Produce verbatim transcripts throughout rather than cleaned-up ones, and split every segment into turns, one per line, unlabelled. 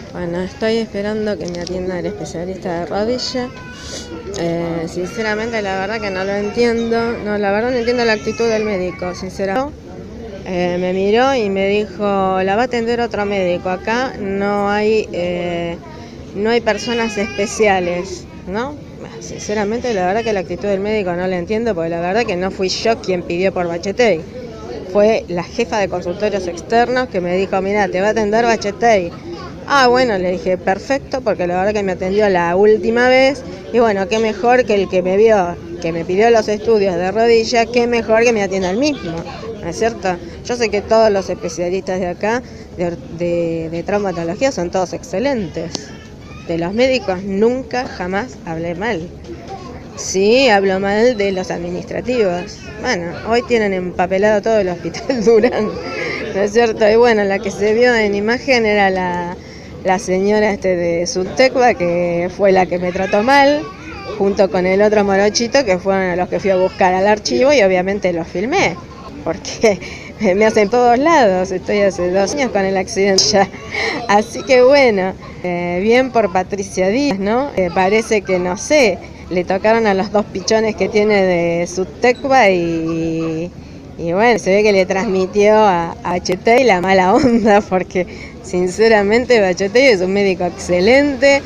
Bueno, estoy esperando que me atienda el especialista de rodilla. Eh, sinceramente, la verdad que no lo entiendo. No, la verdad no entiendo la actitud del médico, sinceramente. Eh, me miró y me dijo, la va a atender otro médico. Acá no hay, eh, no hay personas especiales, ¿no? Sinceramente, la verdad que la actitud del médico no la entiendo, porque la verdad que no fui yo quien pidió por Bachetay. Fue la jefa de consultorios externos que me dijo, mira, te va a atender Bachetay. Ah, bueno, le dije, perfecto, porque la verdad que me atendió la última vez. Y bueno, qué mejor que el que me vio, que me pidió los estudios de rodilla, qué mejor que me atienda el mismo, ¿no es cierto? Yo sé que todos los especialistas de acá, de, de, de traumatología, son todos excelentes. De los médicos nunca, jamás hablé mal. Sí, hablo mal de los administrativos. Bueno, hoy tienen empapelado todo el hospital Durán, ¿no es cierto? Y bueno, la que se vio en imagen era la, la señora este de Subtecba, que fue la que me trató mal, junto con el otro morochito, que fueron a los que fui a buscar al archivo y obviamente los filmé, porque me hacen todos lados, estoy hace dos años con el accidente ya. Así que bueno, eh, bien por Patricia Díaz, ¿no? Eh, parece que, no sé, le tocaron a los dos pichones que tiene de Subtecba y, y bueno, se ve que le transmitió a, a Bachetay la mala onda, porque sinceramente Bachetay es un médico excelente.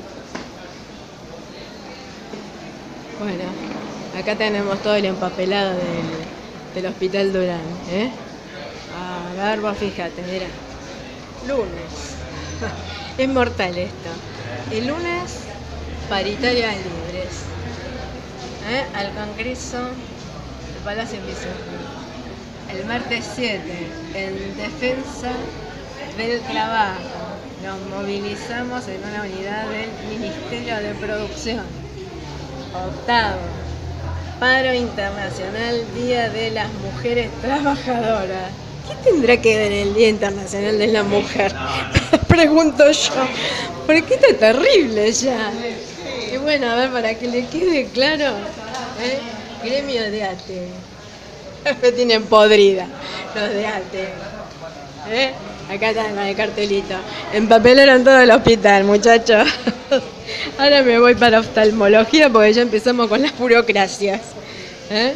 Bueno, acá tenemos todo el empapelado del, del hospital Durán, ¿eh? A ver, vos fíjate, mira, lunes, es mortal esto, el lunes paritarias libres, ¿eh? Al Congreso del Palacio Vicente. El martes siete, en defensa del trabajo, nos movilizamos en una unidad del Ministerio de Producción. Octavo, paro internacional, Día de las Mujeres Trabajadoras. ¿Qué tendrá que ver el Día Internacional de la Mujer? Pregunto yo, porque está terrible ya. Y bueno, a ver, para que le quede claro, ¿eh? Gremio de A T E. Me tienen podrida los de A T E. ¿Eh? Acá está con el cartelito. Empapelaron todo el hospital, muchachos. Ahora me voy para oftalmología porque ya empezamos con las burocracias. ¿Eh?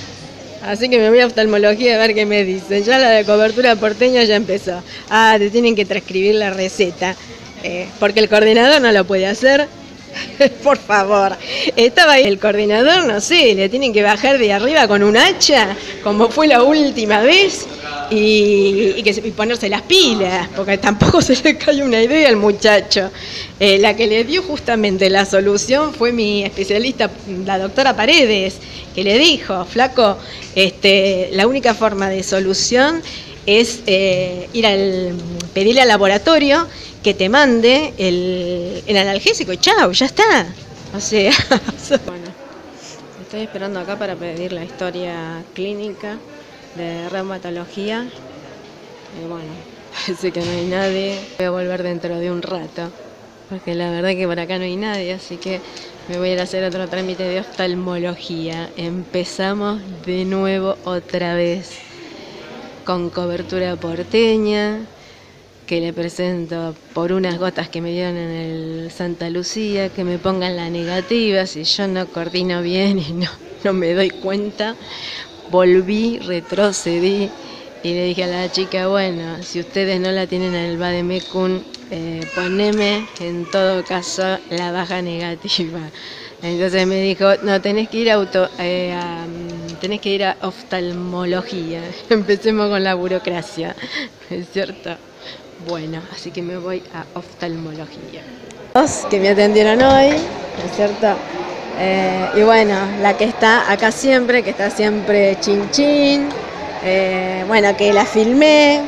Así que me voy a oftalmología a ver qué me dicen. Ya la de cobertura porteña ya empezó. Ah, te tienen que transcribir la receta. Eh, porque el coordinador no lo puede hacer. Por favor, estaba ahí el coordinador, no sé, le tienen que bajar de arriba con un hacha, como fue la última vez, y, y, que, y ponerse las pilas, porque tampoco se le cae una idea al muchacho. Eh, la que le dio justamente la solución fue mi especialista, la doctora Paredes, que le dijo, flaco, este, la única forma de solución es eh, ir al pedirle al laboratorio que te mande el, el analgésico y chao, ya está. O sea, bueno, estoy esperando acá para pedir la historia clínica de reumatología. Y bueno, parece que no hay nadie. Voy a volver dentro de un rato, porque la verdad que por acá no hay nadie, así que me voy a ir a hacer otro trámite de oftalmología. Empezamos de nuevo otra vez con cobertura porteña, que le presento por unas gotas que me dieron en el Santa Lucía, que me pongan la negativa, si yo no coordino bien y no, no me doy cuenta. Volví, retrocedí y le dije a la chica, bueno, si ustedes no la tienen en el Vademecum, eh, poneme en todo caso la baja negativa. Entonces me dijo, no, tenés que ir a, auto, eh, a, tenés que ir a oftalmología. Empecemos con la burocracia, ¿es cierto? Bueno, así que me voy a oftalmología. Dos que me atendieron hoy, ¿no es cierto? Eh, y bueno, la que está acá siempre, que está siempre chin chin, eh, bueno, que la filmé.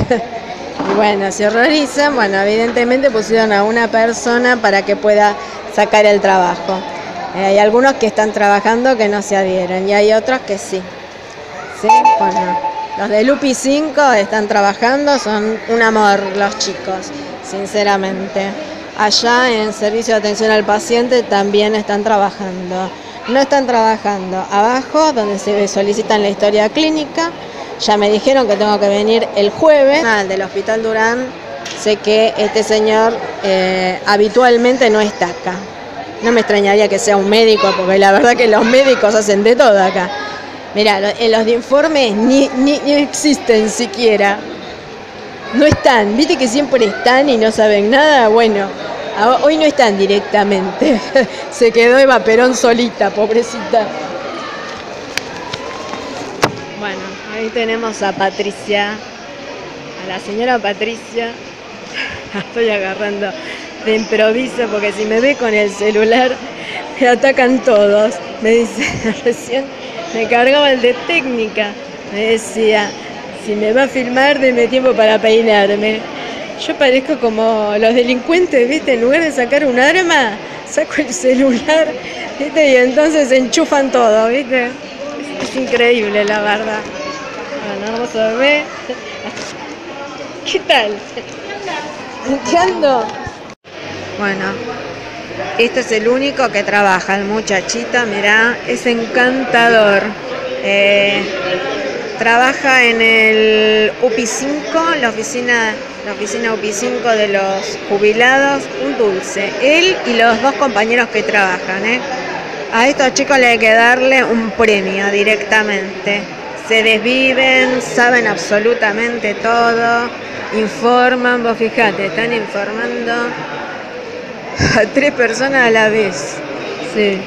Y bueno, se horrorizan. Bueno, evidentemente pusieron a una persona para que pueda sacar el trabajo. Eh, hay algunos que están trabajando que no se adhieren y hay otros que sí. Sí, bueno. Los de Lupi cinco están trabajando, son un amor los chicos, sinceramente. Allá en servicio de atención al paciente también están trabajando. No están trabajando abajo, donde se solicitan la historia clínica. Ya me dijeron que tengo que venir el jueves al del Hospital Durán sé que este señor eh, habitualmente no está acá. No me extrañaría que sea un médico, porque la verdad que los médicos hacen de todo acá. Mirá, en los de informes ni, ni, ni existen siquiera. No están, viste que siempre están y no saben nada. Bueno, hoy no están directamente. Se quedó Eva Perón solita, pobrecita. Bueno, ahí tenemos a Patricia, a la señora Patricia. La estoy agarrando de improviso porque si me ve con el celular me atacan todos. Me dice, recién me cargaba el de técnica. Me decía, si me va a filmar, deme tiempo para peinarme. Yo parezco como los delincuentes, ¿viste? En lugar de sacar un arma, saco el celular, ¿viste? Y entonces enchufan todo, ¿viste? Es, es increíble, la verdad. Bueno, vamos a ver. ¿Qué tal? ¿En qué ando? Bueno, este es el único que trabaja, el muchachito, mirá, es encantador. Eh, trabaja en el U P I cinco, la oficina, la oficina U P I cinco de los jubilados, un dulce. Él y los dos compañeros que trabajan, ¿eh? A estos chicos le hay que darle un premio directamente. Se desviven, saben absolutamente todo, informan, vos fijate, están informando a tres personas a la vez. Sí.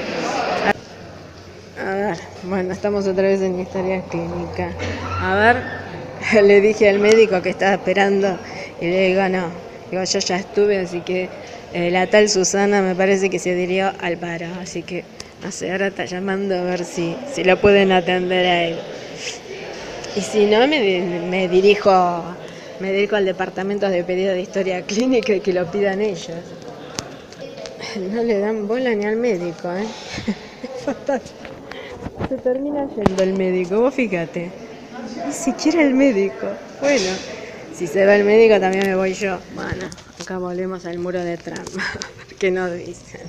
A ver, bueno, estamos otra vez en historia clínica. A ver, le dije al médico que estaba esperando y le digo, no, digo, yo ya estuve, así que eh, la tal Susana me parece que se adhirió al paro, así que, no sé, ahora está llamando a ver si, si lo pueden atender a él. Y si no, me, me dirijo me dirijo al departamento de pedido de historia clínica y que lo pidan ellos. No le dan bola ni al médico, ¿eh? Es fatal. Se termina yendo el médico, vos fíjate. Ni siquiera el médico. Bueno, si se va el médico también me voy yo. Bueno, acá volvemos al muro de Trump. ¿Qué nos dicen?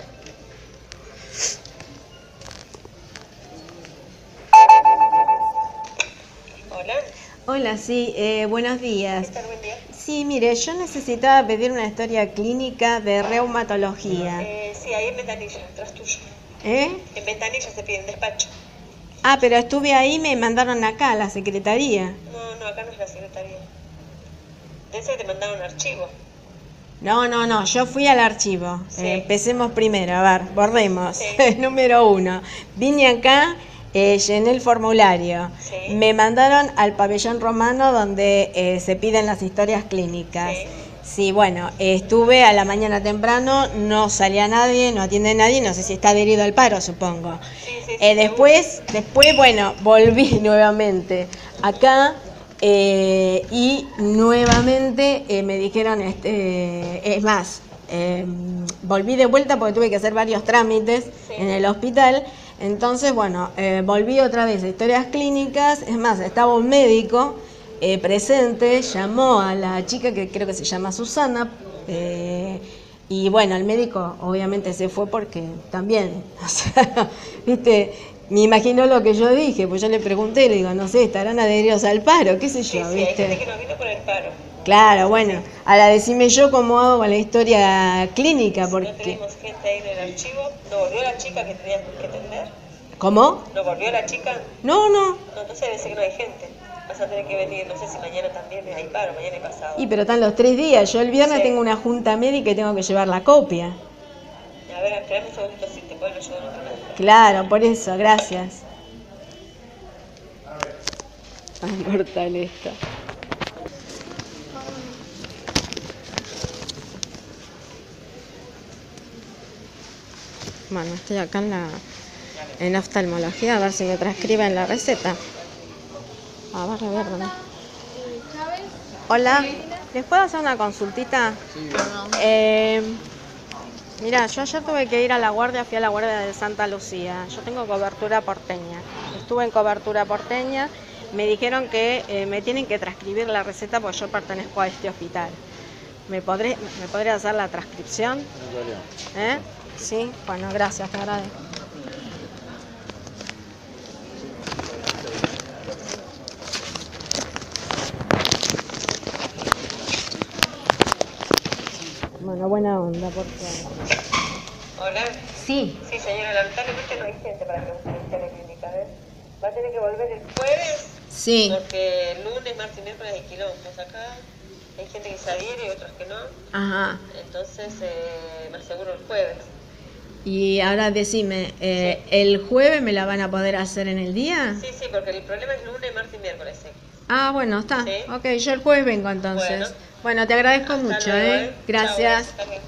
Hola.
Hola, sí, eh, buenos días.
¿Qué tal? Buen día.
Sí, mire, yo necesitaba pedir una historia clínica de reumatología.
Eh, sí, ahí en Ventanilla, atrás tuyo.
¿Eh?
En Ventanilla se pide en despacho.
Ah, pero estuve ahí y me mandaron acá, a la secretaría.
No, no, acá no es la secretaría. Debe ser que te mandaron un archivo.
No, no, no, yo fui al archivo.
Sí.
Eh, empecemos primero, a ver, borremos.
Sí.
Número uno. Vine acá, eh, llené el formulario.
Sí.
Me mandaron al pabellón romano donde eh, se piden las historias clínicas.
Sí.
Sí, bueno, eh, estuve a la mañana temprano, no salía nadie, no atiende nadie, no sé si está adherido al paro, supongo.
Sí, sí, sí,
Eh, después, después, bueno, volví nuevamente acá. Eh, y nuevamente eh, me dijeron, este, es más, eh, volví de vuelta porque tuve que hacer varios trámites
Sí.
en el hospital. Entonces, bueno, eh, volví otra vez a historias clínicas. Es más, estaba un médico eh, presente, llamó a la chica que creo que se llama Susana. Eh, y bueno, el médico obviamente se fue porque también, o sea, viste, me imaginó lo que yo dije, pues yo le pregunté, le digo, no sé, estarán adheridos al paro, qué sé
Sí,
yo,
sí, hay
viste.
gente que no vino por el paro.
Claro, bueno, ahora decime yo cómo hago con la historia clínica,
Si no
porque...
tenemos gente ahí en el archivo, ¿no volvió la chica que tenías que atender?
¿Cómo?
¿No volvió la chica?
No, no.
No, entonces debe ser que no hay gente. Vas a tener que venir, no sé si mañana también hay paro, mañana y pasado.
Y pero están los tres días, yo el viernes
Sí.
tengo una junta médica y tengo que llevar la copia.
A ver, esperame un segundito si te pueden ayudar otra vez.
Claro, por eso, gracias. Tan mortal esto. Bueno, estoy acá en la en oftalmología a ver si me transcriben la receta. A ver, a ver, ¿dónde? Hola, ¿les puedo hacer una consultita?
Sí,
Eh, mira, yo ayer tuve que ir a la guardia, fui a la guardia de Santa Lucía. Yo tengo cobertura porteña. Estuve en cobertura porteña, me dijeron que eh, me tienen que transcribir la receta porque yo pertenezco a este hospital. ¿Me podré, me podría hacer la transcripción? ¿Eh? Sí, bueno, gracias, te agradezco. Bueno, buena onda, por favor.
Hola.
Sí.
Sí, señora, lamentablemente no hay gente para que usted esté en la clínica, ¿ves? Va a tener que volver el jueves.
Sí.
Porque el lunes, martes y miércoles hay quilombos acá. Hay gente que se adhiere y otros que no.
Ajá.
Entonces, eh, me aseguro el jueves.
Y ahora decime, eh,
Sí.
¿el jueves me la van a poder hacer en el día?
Sí, sí, porque el problema es lunes, martes y miércoles, sí.
Ah, bueno, está.
Sí.
Ok, yo el jueves vengo entonces.
Bueno.
Bueno, te agradezco
Hasta
mucho,
luego,
¿eh?
¿eh?
Gracias.
Chao, hasta luego.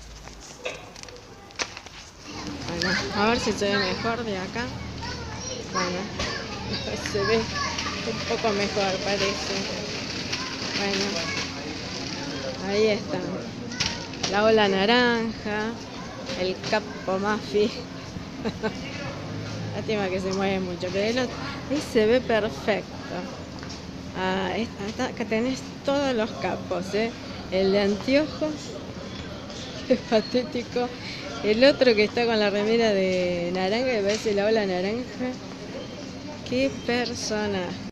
Bueno, a ver si se ve mejor de acá. Bueno, se ve un poco mejor, parece. Bueno, ahí está. La ola naranja, el capo mafi. Lástima que se mueve mucho, pero el otro- ahí se ve perfecto. Ah, esta- acá tenés todos los capos, ¿eh? El de anteojos, es patético. El otro que está con la remera de naranja, que parece la ola naranja. Qué persona.